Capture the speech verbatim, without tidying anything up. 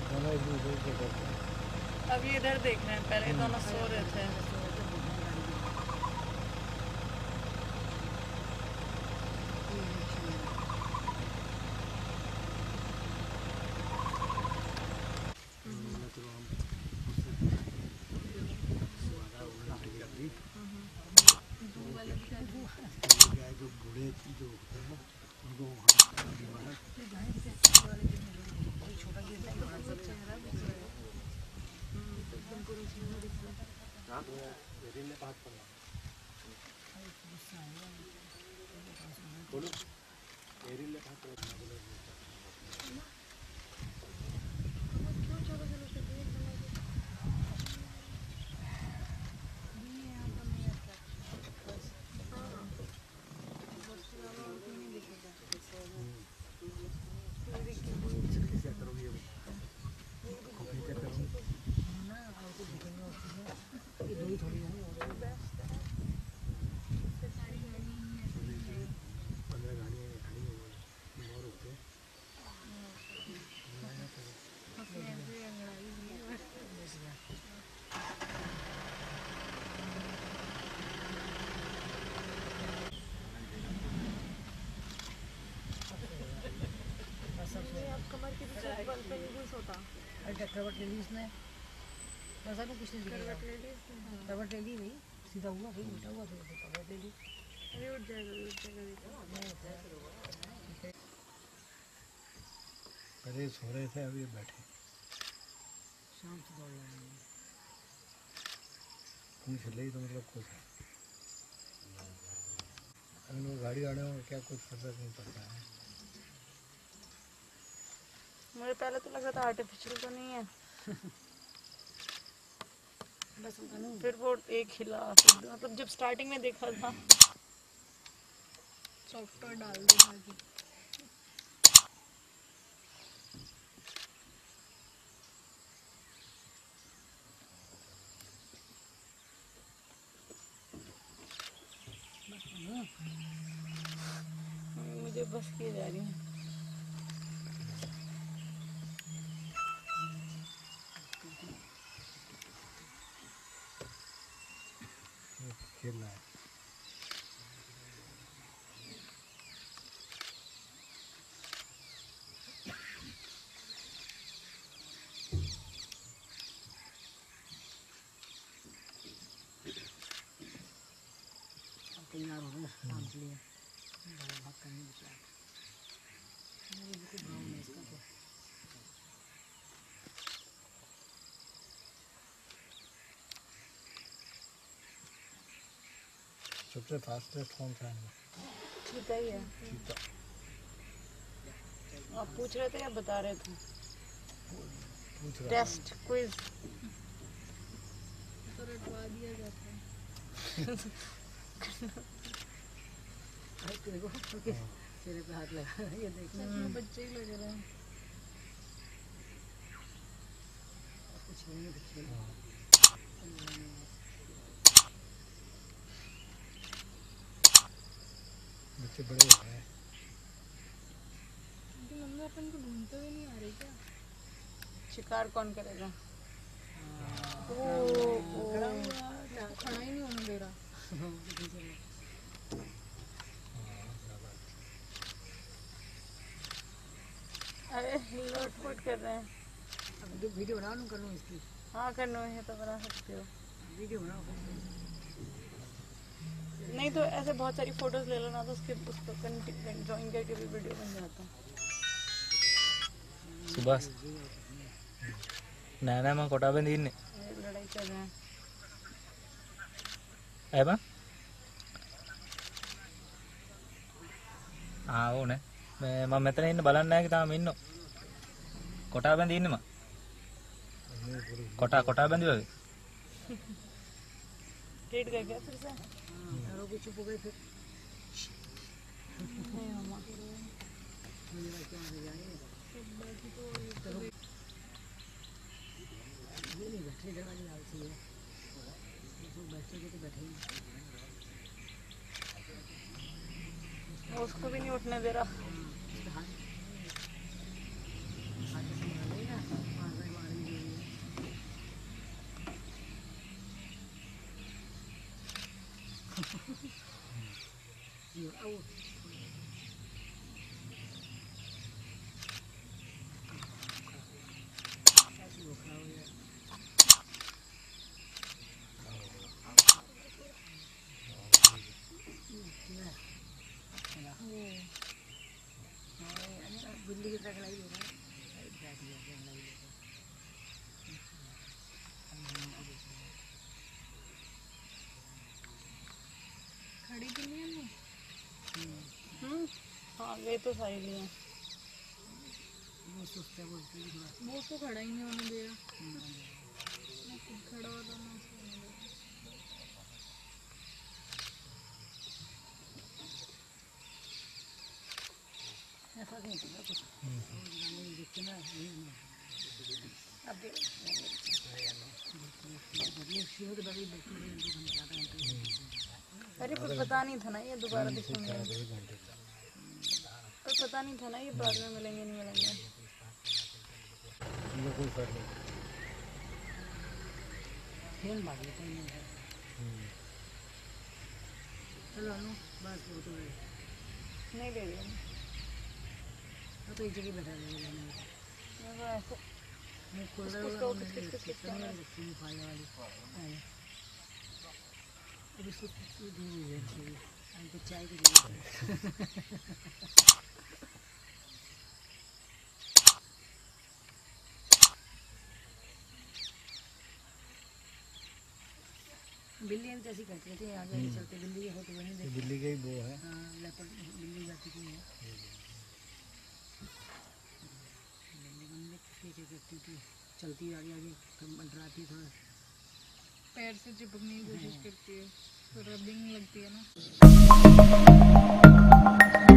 अब ये इधर देख रहे हैं, पहले दोनों सो रहे थे। जो बूढ़े जो होते हैं उनको कमर के पीछे बल पे नहीं घुस होता। अरे करवट ले ली उसने, ऐसा नहीं कुछ नहीं दिखेगा। करवट ले ली करवट ले ली भाई, सीधा हुआ भाई, उल्टा हुआ फिर करवट ले ली। अरे उठ जाएगा, उठ जाएगा। पहले सो रहे थे, अभी बैठे। शाम से दौड़ रहे हैं। पूछ ले तो मतलब कुछ है। अगर वो गाड़ी आने में क्या कुछ फर्क नहीं पड़ता है। मुझे पहले तो लगा था आर्टिफिशियल तो नहीं है। बस फिर वो एक हिला, फिर मतलब जब स्टार्टिंग में देखा था सॉफ्टवेयर डाल दिया कि मुझे बस किए जा रही है। खेल रहा है। तैयार हो गए काम के लिए, भाग करने निकला। बिल्कुल ब्राउन है इसका तो। सबसे फास्टेस्ट कौन सा है? चीता ही है। चीता। आप पूछ रहे थे या बता रहे थे? पूछ रहा टेस्ट क्विज तो रटवा दिया जाता है। देखो चेहरे पे हाथ लगा, ये देखो सच में बच्चे ही लग रहे हैं। कुछ नहीं कुछ नहीं। बच्चे बड़े हो गए। मम्मी अपन को ढूंढते हुए नहीं आ रही क्या? शिकार कौन करेगा? ओ, ओ, खड़ा ही नहीं होने दे रहा। अरे लोटपोट कर रहे हैं। अब वीडियो बना लूँ, कर लूँ इसकी? हाँ करना है तो बना सकते हो। वीडियो बनाओ। नहीं तो ऐसे बहुत सारी फोटोज ले लो ना, तो उसके उस पर ज्वाइन करके भी वीडियो बन जाता है। सुभाष නෑ නෑ මම කොටාවෙන් ඉන්නේ. लड़ाई चल रहा है। ඇයි බං? ආ ඕනේ. මේ මම මෙතන ඉන්න බලන්න නැහැ තාම ඉන්නෝ. කොටාවෙන් ඉන්නේ මම. කොටා කොටා බැඳි වගේ. रेड कर गया फिर से। यारों को चुप हो गए फिर। नहीं मामा। मेरा क्या हो जाएगा? चलो ये नहीं बैठे दरवाजे लाल सी है, तो बैठेंगे तो बैठेंगे। उसको भी नहीं उठने दे रहा। हाथ हाथ से संभालेगा, मार रहे ये तो सारे लिए हैं। वो सुस्त है, वो थोड़ा वो उसको खड़ा ही नहीं होने दे रहा। मैं खुद खड़ा होता ना उसको होने दे रहा। ऐसा नहीं होता कुछ। गाने देखते ना यही नहीं। अब देखो बदले सी हो तो बड़ी बैठी रही दो घंटे ज़्यादा घंटे। अरे पर पता नहीं था ना ये दोबारा दिखेंगे, पर पता नहीं था ना ये बाद में मिलेंगे नहीं मिलेंगे। कोई फर्क नहीं। फिर भाग लेते हैं नहीं। चलो अनु बस वो तो है। नहीं ले लिया वो तो एक जगह बैठा रहेगा। मैं वो ऐसे मैं खोल रहा उसको हूँ किस- किस- किस- किस नहीं करना? लगती है फाइल वाली। अभी इसको दूर हो गया चाहिए। हमको चाय की जरूरत है। बिल्ली हम जैसी करते थे आगे आगे चलते बिल्ली हो तो वहीं देखते। बिल्ली का ही वो है। हाँ लेपर्ड बिल्ली जाती थी है। बिल्ली बंदे कैसे करती थी, चलती आगे आगे मंडराती थोड़ा। पैर से चिपकने की कोशिश करती है तो रबिंग लगती है ना।